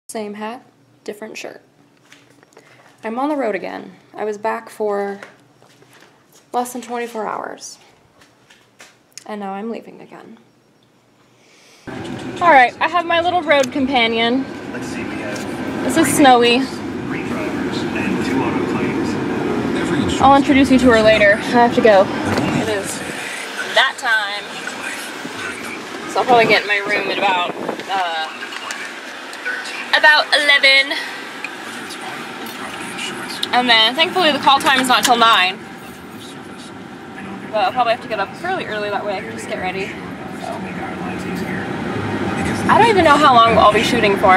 Same hat, different shirt. I'm on the road again. I was back for less than 24 hours. And now I'm leaving again. Alright, I have my little road companion. Let's see, we have this is Snowy. 3 drivers and 2 auto claims. I'll introduce you to her later. I have to go. It is that time. So I'll probably get in my room at about 11. And then thankfully the call time is not until 9. But I'll probably have to get up fairly early, that way I can just get ready. So. I don't even know how long I'll be shooting for.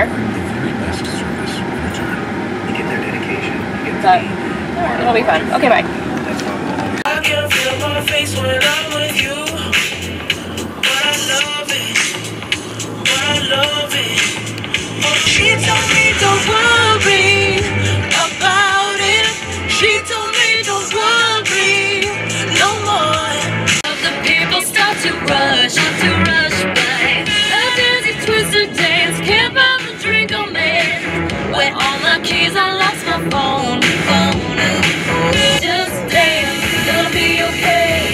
But it'll be fun. Okay, bye. I can feel my face when I'm with you. But I love it. But I love it. She told me don't worry about it. She told me don't worry no more. The people start to rush by. A dizzy twisted dance, can't buy the drink I'm in. Where all my keys, I lost my phone. Just dance, it'll be okay.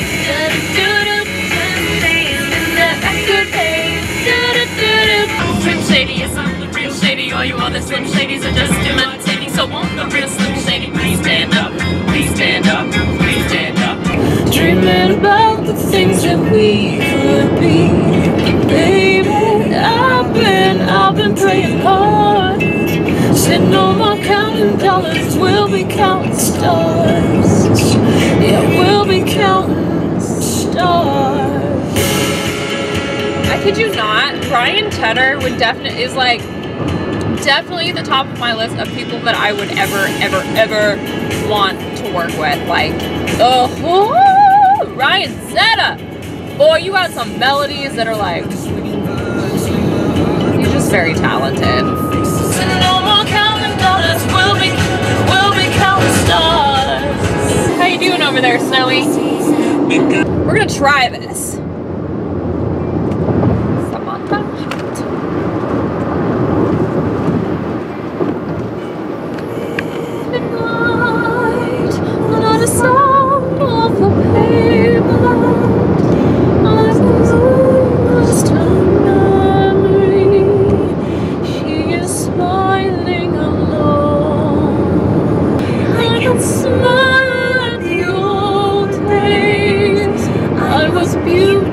Dance in that backward pain. Slim Shady is on the real Shady. All you other Slim Shadys are just imitating. So won't the real Slim Shady please stand up? Please stand up. Please stand up. Dreaming about the things that we could be. Baby, I've been praying hard. Said no more counting dollars, we'll be counting stars. Yeah, we'll be counting stars. I kid you not, Ryan Tedder would definitely the top of my list of people that I would ever want to work with. Like, oh, Ryan Tedder! Boy, you got some melodies that are like, he's just very talented. So no more counting dollars, we'll be counting stars. How you doing over there, Snowy? We're gonna try this. Smile at the old days. I was beautiful.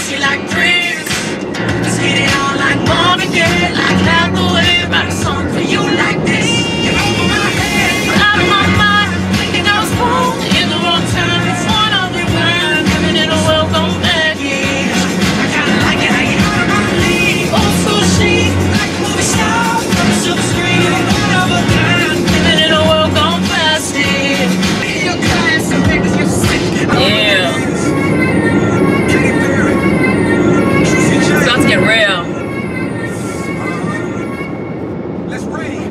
she like Prince. Just get it on like Marvin Gaye, like Hathaway. Write a song for you like this. You're over my head, you're out of my mind. Thinking I was born in the wrong time. It's one of the kind, living in a world gone bad. Yeah, I kinda like it how you out of my league. Old school chic, like a movie star from the silver screen. One of a kind, living in a world gone plastic. In your class, the papers you're sick. Yeah. It's about to get real. Let's rain.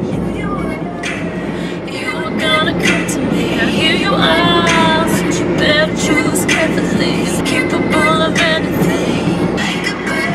You were gonna come to me, I hear you ask. You better choose carefully, capable of anything. Like a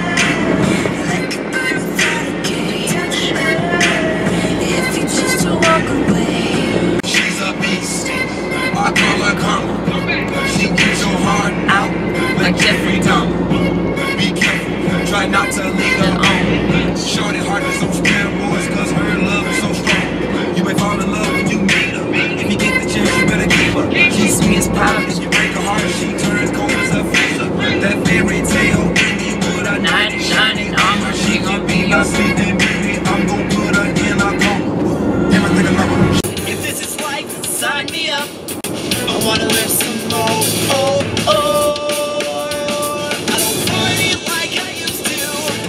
bird without a cage. If you choose to walk away. She's a beast, I call her karma. She gets your heart out Like Jeffrey Dahmer. Be careful, try not to lead her on. Shorty heart is on steroids, cause her love is so strong. You may fall in love when you meet her. If you get the chance, you better keep her. She's sweet as pie, if you break her heart, she turns cold as a freezer. That fairy tale, you put a knight in shining armor. She gon' be your sleeping beauty, I'm gon' put her in a coma. Everything I love her. If this is life, sign me up. I wanna live some more. Oh, oh. I don't party like I used to.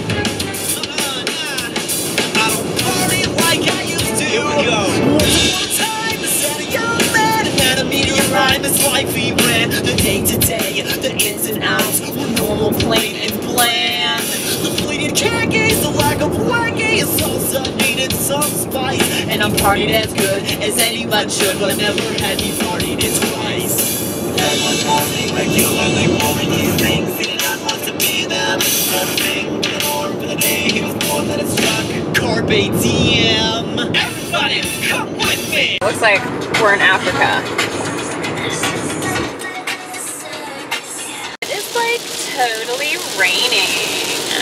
I don't party like I used to. Here we go. Once upon a time, I said a young man, and then a meteorite. This life we ran, the day to day, the ins and outs were normal, plain and bland. The pleated khakis, the lack of wacky, salsa needed some spice, and I'm partied as good as anyone should, but I never had me partied it twice. Everyone's wanting regularly pouring these things, feeling not wants to be them. Everything with an orb for the day he was born, that it struck. Carpe diem. Everybody, come with me. Looks like we're in Africa. It's like totally raining.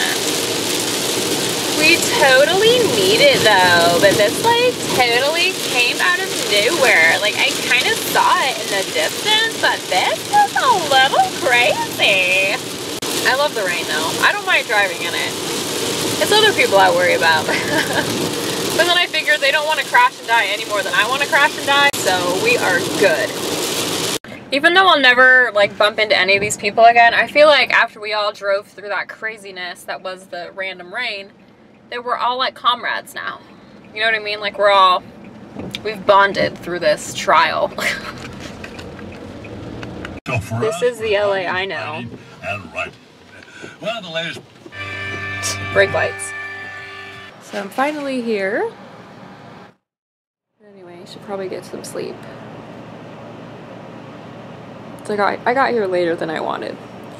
We totally need it though, but this like totally came out of nowhere. Like I kind of saw it in the distance, but this is a little crazy. I love the rain though. I don't mind driving in it. It's other people I worry about. But then I figured they don't want to crash and die any more than I want to crash and die, so we are good. Even though I'll never like bump into any of these people again, I feel like after we all drove through that craziness that was the random rain, that we're all like comrades now. You know what I mean? Like we've bonded through this trial. This is the LA I know. And right. Well, the latest Brake lights. So I'm finally here. Anyway, I should probably get some sleep. It's like I got here later than I wanted.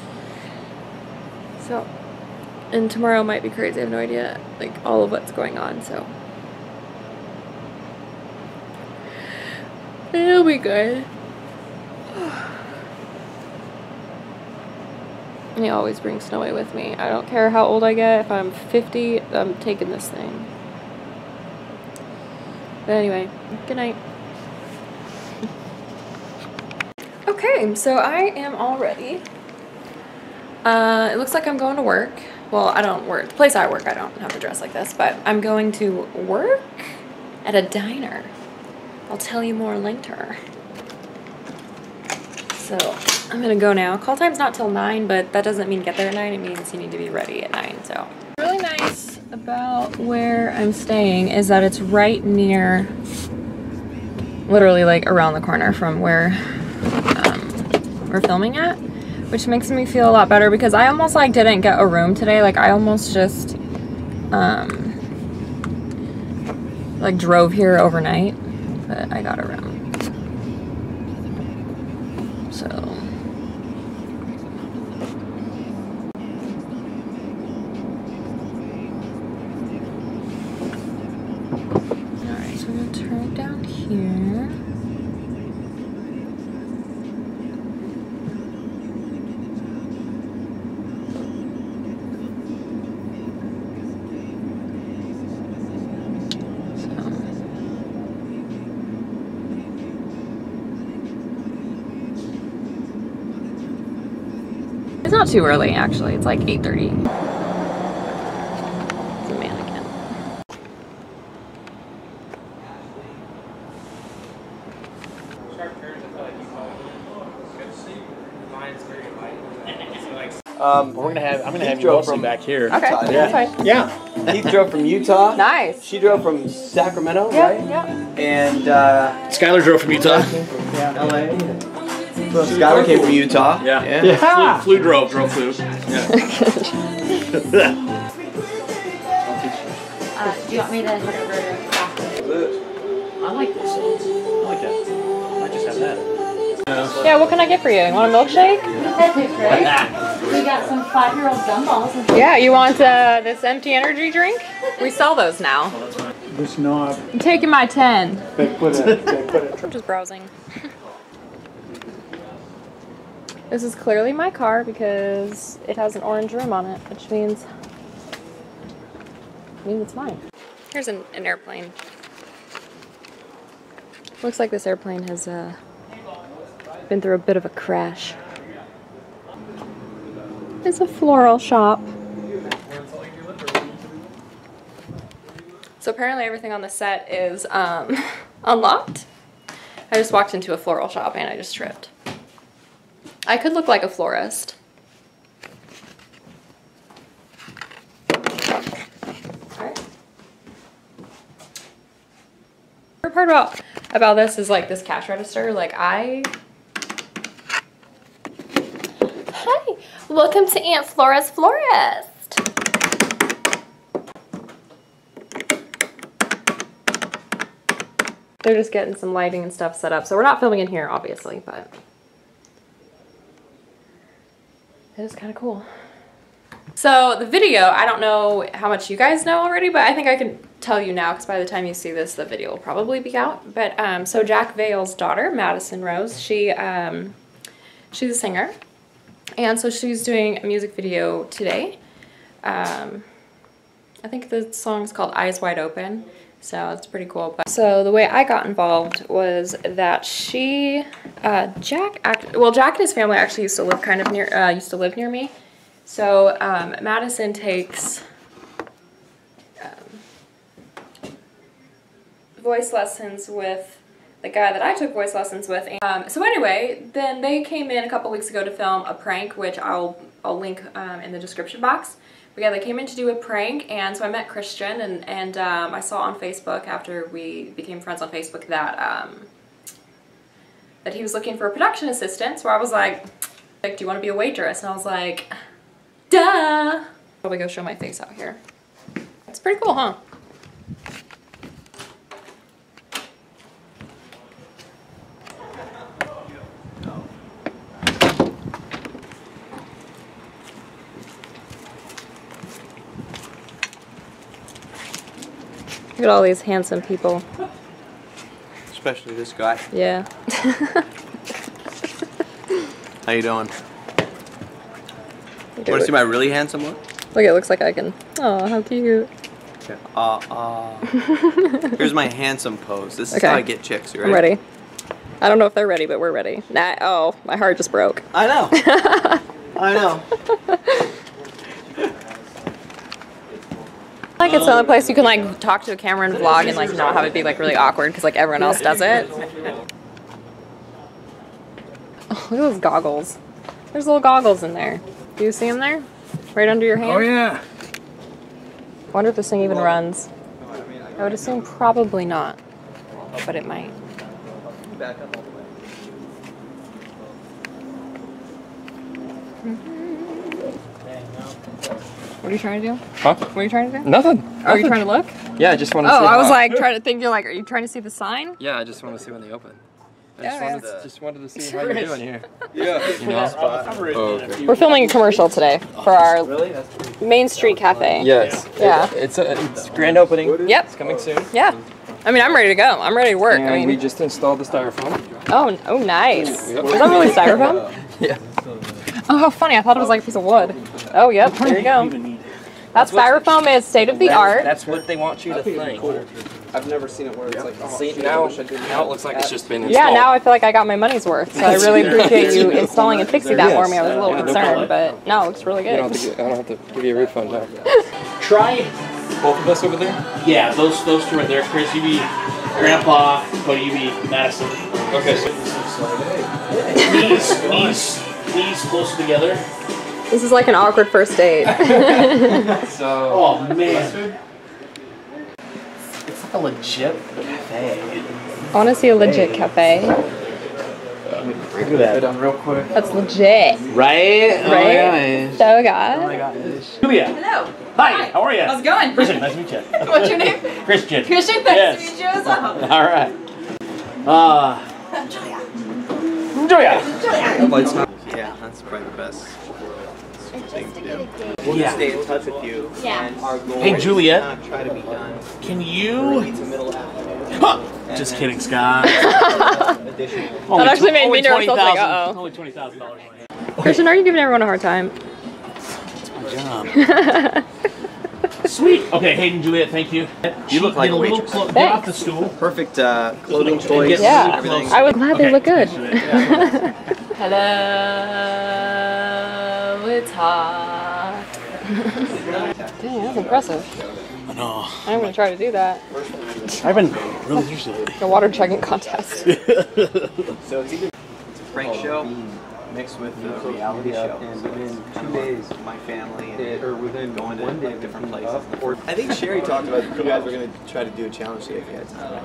So, and tomorrow might be crazy. I have no idea, like, all of what's going on, so. It'll be good. I always bring Snowy with me. I don't care how old I get. If I'm 50, I'm taking this thing. But anyway, good night. Okay, so I am all ready. It looks like I'm going to work. Well, I don't work. The place I work, I don't have to dress like this, but I'm going to work at a diner. I'll tell you more later. So I'm gonna go now. Call time's not till 9, but that doesn't mean get there at 9. It means you need to be ready at 9. So really nice about where I'm staying is that it's right near, literally like around the corner from where we're filming at, which makes me feel a lot better because I almost like didn't get a room today. Like I almost just like drove here overnight, but I got a room. So alright, so I'm gonna turn it down here. It's not too early, actually. It's like 8:30. It's a mannequin. I'm gonna have you all from back here. Okay, that's fine. Yeah. He drove from Utah. Nice. She drove from Sacramento, Yeah, right? yeah. And Skylar drove from Utah. LA. Skylar came from Utah. Yeah. Flew drove flew. Yeah. Do you want me to head over to I like this. I like that. I just have that. Yeah, what can I get for you? You want a milkshake? We got some 5-year-old gumballs. Yeah, you want this empty energy drink? We sell those now. This knob, I'm taking my 10. they put it. I'm just browsing. This is clearly my car because it has an orange rim on it, which means it's mine. Here's an airplane. Looks like this airplane has been through a bit of a crash. It's a floral shop. So apparently everything on the set is unlocked. I just walked into a floral shop and I just tripped. I could look like a florist. Alright. The part about this is like this cash register. Like Hi, welcome to Aunt Flora's Florist. They're just getting some lighting and stuff set up. So we're not filming in here, obviously, but it is kind of cool. So the video, I don't know how much you guys know already, but I think I can tell you now because by the time you see this, the video will probably be out. But so Jack Vale's daughter, Madison Rose, she's a singer. And so she's doing a music video today. I think the song's called Eyes Wide Open. So it's pretty cool. But so the way I got involved was that Jack and his family actually used to live kind of near me. So Madison takes voice lessons with the guy that I took voice lessons with. So anyway, then they came in a couple weeks ago to film a prank, which I'll link in the description box. But yeah, they came in to do a prank, and so I met Christian, and I saw on Facebook after we became friends on Facebook that that he was looking for a production assistant. So I was like, do you want to be a waitress? And I was like, duh. I'll probably go show my face out here. It's pretty cool, huh? Look at all these handsome people. Especially this guy. Yeah. How you doing? Want to see my really handsome look? Look, it looks like I can. Oh, how cute. Okay. Here's my handsome pose. This is Okay. how I get chicks. You ready? I'm ready. I don't know if they're ready, but we're ready. Nah, oh, my heart just broke. I know. I know. Like it's another place you can like talk to a camera and vlog and like not have it be like really awkward because like everyone else does it. Oh, look at those goggles. There's little goggles in there. Do you see them there? Right under your hand? Oh yeah. I wonder if this thing even runs. I would assume probably not, but it might. Back up all the way. What are you trying to do? Huh? What are you trying to do? Nothing. Oh, are you trying to look? Yeah, I just want to see. Oh, I was like trying to think. You're like, are you trying to see the sign? Yeah, I just want to see when they open. I Yeah, just wanted to see how you're doing here. Yeah. You know? Oh, okay. We're filming a commercial today for our Main Street Cafe. Yes. Yeah. It's grand opening. Yep. It's coming soon. Yeah. I mean, I'm ready to go. I'm ready to work. And I mean, we just installed the styrofoam. oh, nice. Yep. Is that really styrofoam? Yeah. Oh, how funny. I thought it was like a piece of wood. Oh, yep. There you go. That styrofoam is state of the art. That's what they want you to think. I've never seen it where it's like, oh, See, shit, I now, wish I didn't now it looks like it's just been Yeah, installed. now I feel like I got my money's worth. So I really appreciate you installing and fixing that for me. I was a little concerned, but no, it looks really I don't good. have to give you a refund now. Try, Both of us over there? yeah, those two right there. Chris, you be Grandpa, Cody, you be Madison. Okay, so Knees closer together. This is like an awkward first date. Oh man. It's like a legit cafe. I want to see a legit cafe. Look at that. done real quick. That's legit. Right? Right? So God. Julia. Hello. Hi, how are you? How's it going? Christian, nice to meet you. What's your name? Christian. Christian, nice to meet you as well. All right. Julia. Yeah, that's probably the best thing to do. We'll We'll stay in touch with you. Yeah. And our goal Hey, is Juliet. to not try to be done. Can you? It's a middle afternoon. Huh. Just kidding, Scott. Additional. That actually made me nervous. I was like, uh-oh. Only $20,000. Christian, are you giving everyone a hard time? Sweet. Okay, Hayden, Juliet, thank you. You look like a little waitress. Get off the stool. Perfect clothing choice. Yeah. Everything. I was glad they look good. Hello, it's hot. Dang, that's impressive. I know. I'm going to try to do that. I've been really thirsty lately. A water chugging contest. So it's either it's a prank show mixed with a reality show. And within 2 days, my family and within going to like different places. I think Sherry talked about you guys were going to try to do a challenge today if you had time.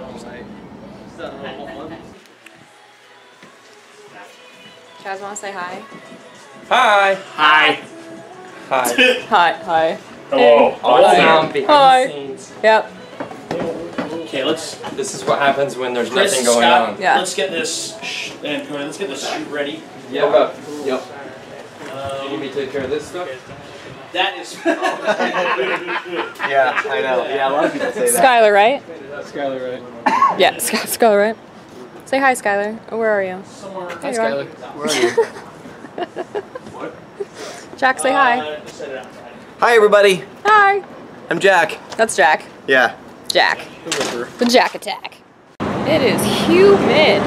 Chaz, want to say hi? Hi. Hi. Hi. Hi. Hi. Hello. Awesome. Behind Hi. the scenes. Yep. Okay, let's. This is what happens when there's Chris, nothing going Scott, on. Yeah. Let's get this. And Cody, let's get this shoot ready. Yeah. Okay. Yep. Um, You need me to take care of this stuff? That is. Yeah, I know. Yeah, a lot of people say that. Skylar, right? Skylar, right? Yeah, Skylar, right? Say hi, Skylar. Oh, where are you? Hi, There you are. Skylar. Where are you? Jack, say hi. Hi, everybody. Hi. I'm Jack. That's Jack. Yeah. Jack. The Jack attack. It is humid.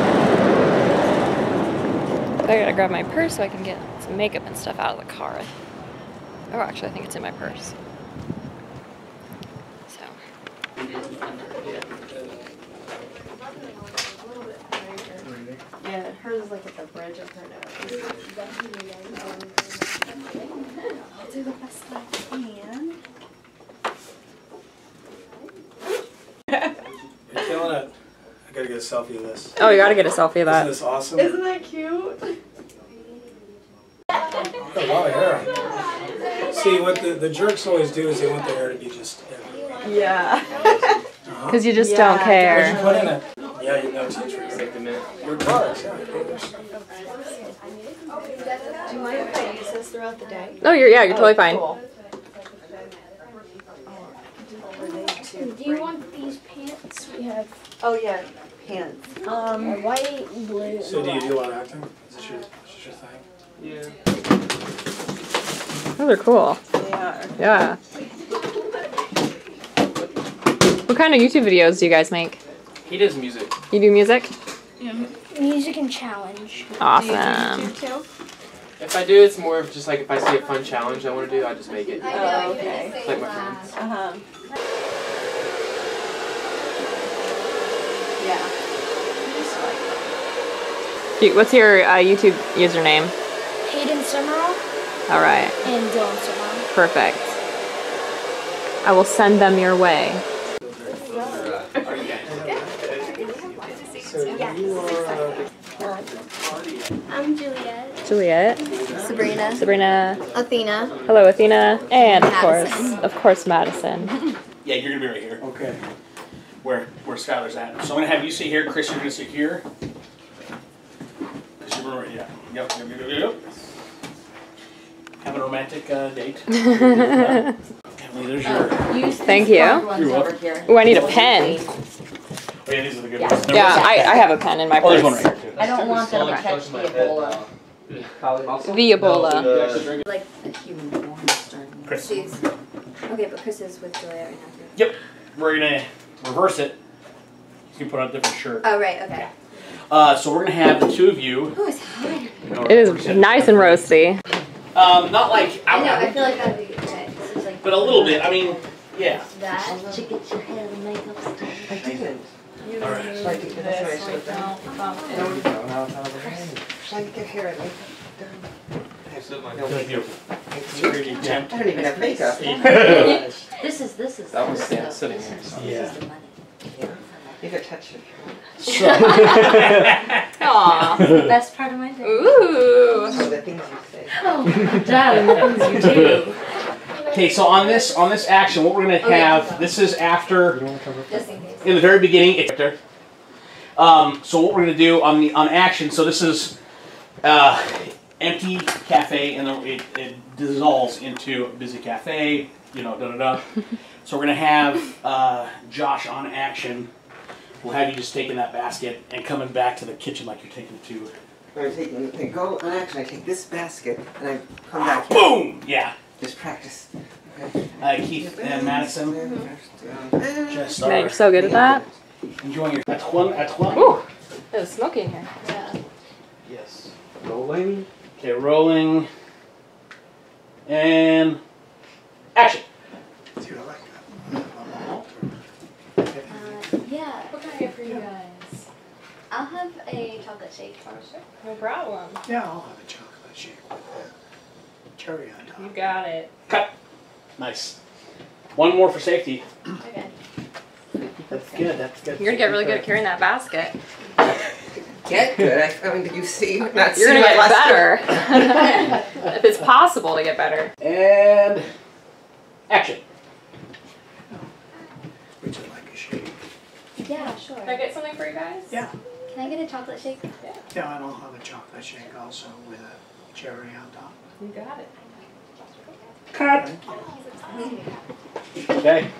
I gotta grab my purse so I can get some makeup and stuff out of the car. Oh, actually, I think it's in my purse. So. Yeah, hers is like at the bridge of her nose. I'll do the best I can. You're killing it. I gotta get a selfie of this. Oh, you gotta get a selfie of Isn't that. this awesome? Isn't that cute? Got a lot of hair. See, what the jerks always do is they want their hair to be just everywhere. Yeah. Because you just Yeah. don't What'd care. you put in it? Yeah, you know, teacher. Your cards, yeah. Do you mind if I use this throughout the day? No, you're totally fine. Cool. Do you want these pants? We have Oh yeah, pants. white, blue. So do you do a lot of acting? Is this your thing? Yeah. Those are cool. They are. Yeah. What kind of YouTube videos do you guys make? He does music. You do music? Music and challenge. Awesome. Too? If I do, it's more of just like if I see a fun challenge I want to do, I just make it. Oh, okay. It's like my friends. Uh-huh. Yeah. What's your YouTube username? Hayden Summerall All right. and Dylan Summerall. Perfect. I will send them your way. I'm Juliet. Juliet. Sabrina. Sabrina. Athena. Hello, Athena. And Madison. of course, Madison. Yeah, you're gonna be right here. Okay. Where Skylar's at. So I'm gonna have you sit here, Chris. You're gonna sit here. Cause you're right. Yeah. Yep. Having a romantic date. Emily, there's your. Thank you. You're welcome. Oh, I need a pen. Oh yeah, these are the good ones. Yeah, I have a pen in my Oh, there's one purse. right here too. I don't want them to catch the Ebola. The Ebola. Like a human form starting. Chris. Okay, but Chris is with Juliet right now too. Yep. We're gonna reverse it. can put on a different shirt. Oh, right, okay. So we're gonna have the two of you. Oh, it's hot. It is nice and roasty. Not like I know, I feel like that'd be okay. This is like but a little bit. I mean, yeah. that to get your hair and makeup stuff. I didn't. All right. Should I get this right now? Should I get hair and makeup done? Beautiful. I don't even have makeup. This is That one's this sitting is- there, This so. is the money. You can touch it. So, Aw. Best part of my day. Ooh. Oh, the things you say. Oh, darling, the things you do. okay, so on this action, what we're gonna have. This is after. Just in case. In the very beginning, so what we're gonna do on action. So this is empty cafe, and then it dissolves into a busy cafe. You know, da da da. So we're gonna have Josh on action. We'll have you just taking that basket and coming back to the kitchen like you're taking it to. I go on action, I take this basket, and I come back. Boom! Yeah. Just practice. Keith and Madison. Just Man, you're so good at that. enjoying your at one. Ooh. It was smoky in here. Yeah. Yes. Rolling. Okay, rolling. And action. Dude, I like that. Yeah. What can I get for you guys? I'll have a chocolate shake. No problem. Yeah, I'll have a chocolate shake with cherry on top. You got it. Cut. Nice. One more for safety. Okay. That's good, that's good. You're gonna get really good at carrying that basket. Get good. I mean, did you see? Not You're see gonna my get last better. If it's possible to get better. And action. Would you like a shake? Yeah, sure. Can I get something for you guys? Yeah. Can I get a chocolate shake? Yeah, and I'll have a chocolate shake also with a cherry on top. You got it. Cut. Okay.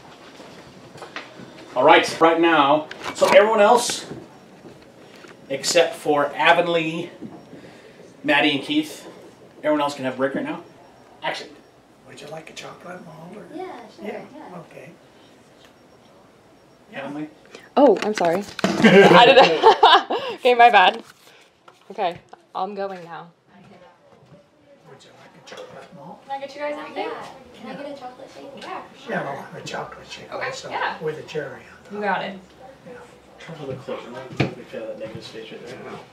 All right. Right now, so everyone else, except for Avonlea, Maddie, and Keith, everyone else can have a break right now. Action. Would you like a chocolate mold or? Yeah, sure. Yeah, Yeah. okay. Avonlea. Oh, I'm sorry. I did. Okay, my bad. Okay, I'm going now. Would you like a chocolate mold? Can I get you guys anything? Yeah. Can I get a chocolate shake? Yeah. Yeah, I'll have a chocolate shake Okay, also yeah. with a cherry on top. You got it. Turn a little closer. Let me feel that negative space right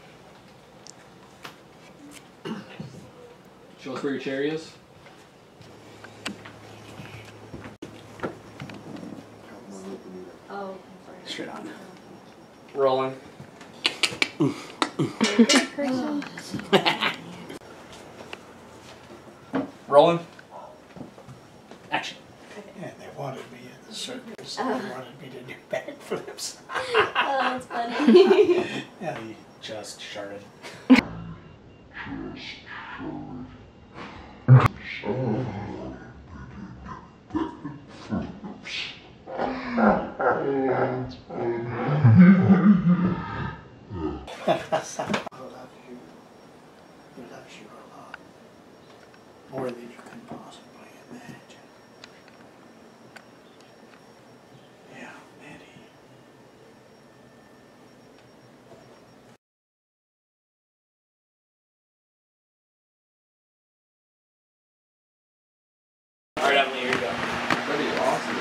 there. Show us where your cherry is. Oh, Straight on. Rolling. Rolling. Action. Yeah, they wanted me in the circus. They wanted me to do backflips. oh, that's funny. Yeah. He just sharted. I love you. He loves you a lot. More than you can possibly imagine. Yeah, Eddie. All right, Emily, here you go. That'd be awesome.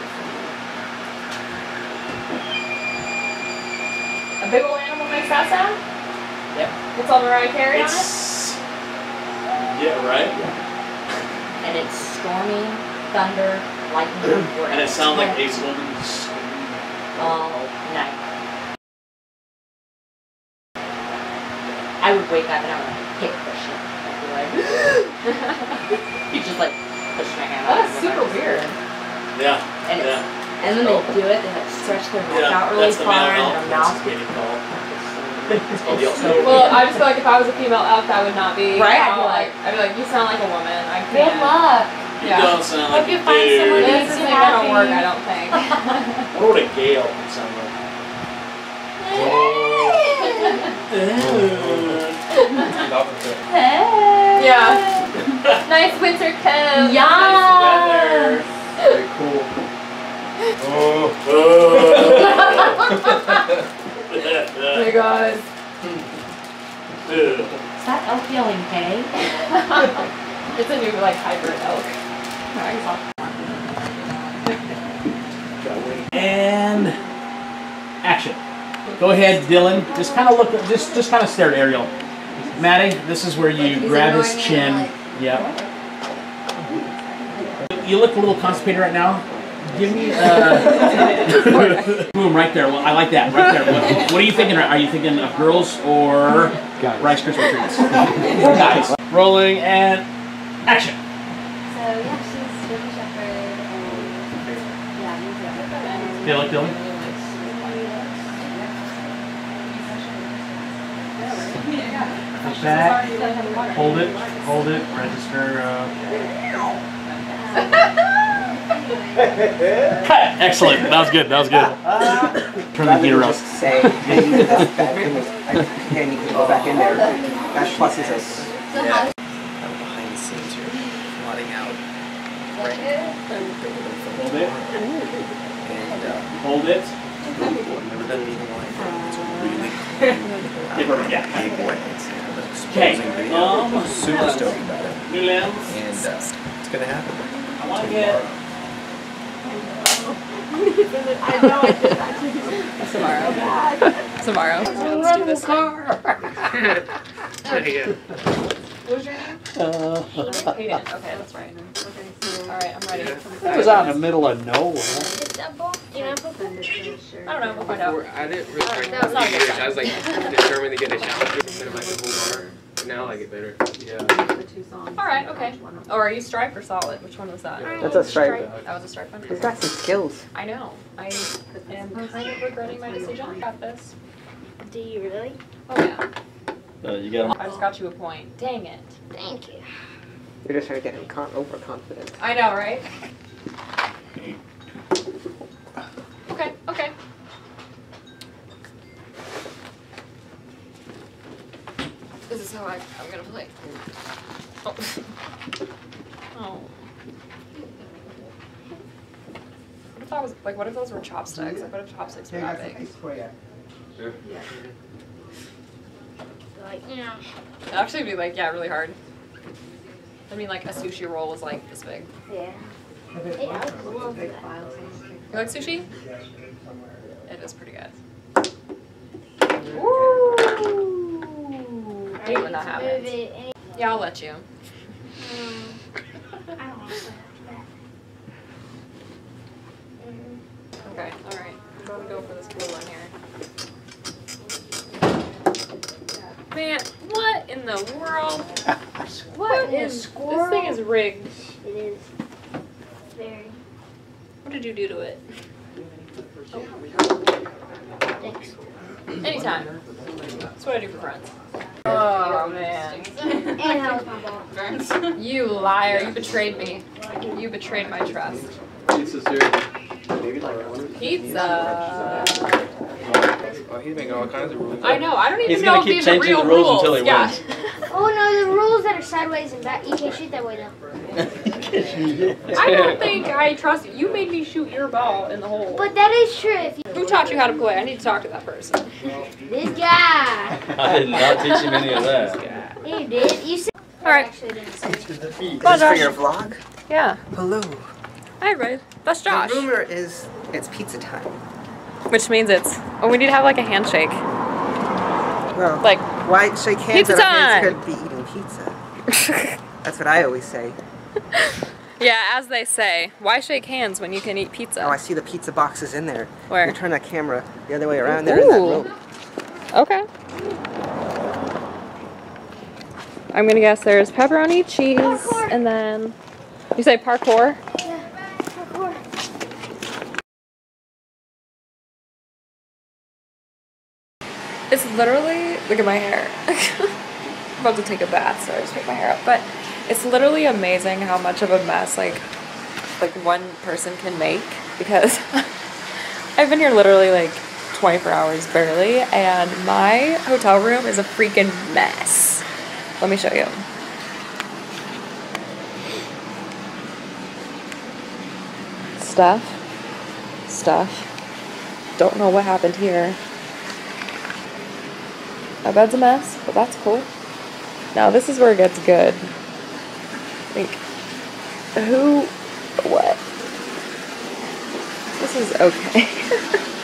A big old animal makes that sound? Yep. It's all Mariah Carey on it? It's... Yeah, right? And it's stormy, thunder, lightning, And it sounds like Ace Woman's. all night. I would wake up and I would like hit the shit. I'd be like, you just like push my hand out. That's super weird. Yeah. And it's, Yeah. and when they do it, they like stretch their neck Yeah, out really that's the far male and their elf. mouth. That's the kitty call. It's called the elf. so Well, I just feel like if I was a female elf, that would not be. Right, I'd be like, you sound like a woman. I can't. good luck. You Yeah. don't sound like Hope you a find dude. someone This makes isn't you gonna happy. work, I don't think. What would a Gale sound like? Hey. Yeah. Nice winter coat. Yeah. Very cool. Oh. Hey guys. Is that elk yelling hey? It's a new like hybrid elk. And action. Go ahead, Dylan. Just kind of look. Just kind of stare at Ariel. Maddie, this is where you grab his chin. Yep. You look a little constipated right now. Give me boom right there. Well, I like that right there. What are you thinking? Are you thinking of girls or Rice Krispie treats? Guys. Rolling and action. So yeah, she's German Shepherd and Dylan, Dylan. Push back. Hold it. Hold it. Register. Cut. Excellent. That was good. That was good. Turn the heater up. Say, maybe that's bad thing was, again, you can go back in there. That plus is a behind the scenes here, plotting out. Hold it. And Hold it. never done anything like that. It's really Yeah. big way. Okay. Super stoked about it. New lens. And it's gonna happen. I want to get. Tomorrow. Let's do this thing. What was your name? Hayden. Okay, that's right. Alright, I'm ready. That was out in the middle of nowhere. I don't know, we'll find out. I didn't really like No, it's not good. I was like determined to get a challenge instead of like the whole bar. Now I like it better. Yeah. Alright, okay. Oh, are you stripe or solid? Which one was that? That's a stripe. That was a stripe one? He's got some skills. I know. I am kind of regretting my decision. I got this. do you really? Oh yeah. You got him. I just got you a point. Dang it. Thank you. You're just trying to get him overconfident. I know, right? Okay, okay. This is how I'm gonna play. Oh. Oh. What if that was like? What if those were chopsticks? Like, what if chopsticks were that big? Like, yeah. It'd actually be like, yeah, really hard. I mean, like a sushi roll was like this big. Yeah. Hey, I love that. You like sushi? It is pretty good. Ooh. I hate when that happens. Yeah, I'll let you. I don't want to. Okay, alright. I'm going to go for this blue one here. Man, what in the world? What is this thing is rigged. It is. Very. What did you do to it? Oh. Thanks. Anytime. That's what I do for friends. Oh man. And how was my ball? You liar, you betrayed me. You betrayed my trust. Pizza's here. Pizza. Oh, he's making all kinds of rules. I know, I don't even He's know gonna if keep these are changing real the rules until he yeah. wins. Oh no, the rules that are sideways and back, you can't shoot that way though. I don't think I trust you. You made me shoot your ball in the hole. But that is true. If you, Who taught you how to play? I need to talk to that person. this guy. I did not teach him any of that. You did. You said. Alright. Actually, didn't say. Is this for your vlog? Yeah. Hello. Hi, everybody. That's Josh. The rumor is it's pizza time. Which means it's. Oh, we need to have like a handshake. Well, Like, why shake hands pizza when our hands time! could be eating pizza? That's what I always say. Yeah, as they say, why shake hands when you can eat pizza? Oh, I see the pizza boxes in there. Where? You turn that camera the other way around. They're in that Ooh. room. Okay. I'm gonna guess there's pepperoni, cheese, Parkour. and then you say parkour. Yeah. Parkour. It's literally look at my hair. I'm about to take a bath, so I just picked my hair up. But it's literally amazing how much of a mess like one person can make because I've been here literally like 24 hours barely, and my hotel room is a freaking mess. Let me show you. Stuff. don't know what happened here. My bed's a mess, but that's cool. Now this is where it gets good. Like, who, what? This is okay.